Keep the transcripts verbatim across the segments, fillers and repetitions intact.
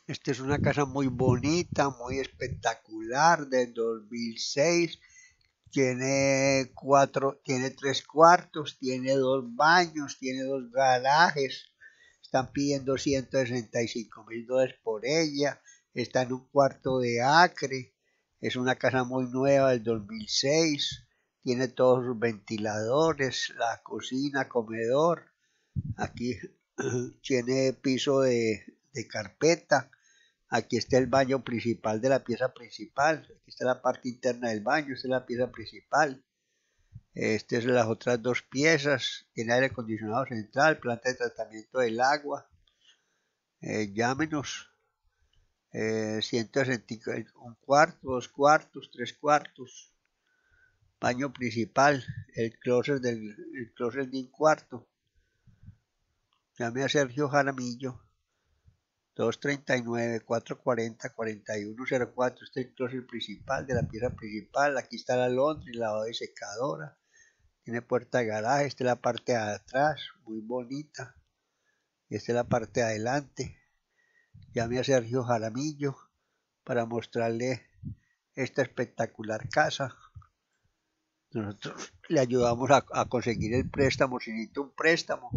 Esta es una casa muy bonita, muy espectacular, del dos mil seis. Tiene cuatro, tiene tres cuartos, tiene dos baños, tiene dos garajes. Están pidiendo ciento sesenta y cinco mil dólares por ella. Está en un cuarto de acre. Es una casa muy nueva del dos mil seis. Tiene todos sus ventiladores, la cocina, comedor. Aquí tiene piso de, de carpeta. Aquí está el baño principal de la pieza principal. Aquí está la parte interna del baño. Esta es la pieza principal. Estas son las otras dos piezas. Tiene aire acondicionado central, planta de tratamiento del agua. Eh, llámenos. Eh, ciento sesenta, un cuarto, dos cuartos, tres cuartos. Baño principal. El closet, del, el closet de un cuarto. Llame a Sergio Jaramillo. dos treinta y nueve, cuatrocientos cuarenta, cuarenta y uno cero cuatro. Este es el closet principal de la pieza principal. Aquí está la laundry, lavado y secadora. Tiene puerta de garaje. Esta es la parte de atrás, muy bonita. Y esta es la parte de adelante. Llame a Sergio Jaramillo para mostrarle esta espectacular casa. Nosotros le ayudamos a, a conseguir el préstamo, si necesita un préstamo.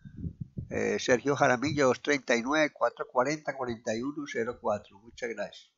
Eh, Sergio Jaramillo, dos treinta y nueve, cuatrocientos cuarenta, cuarenta y uno cero cuatro. Muchas gracias.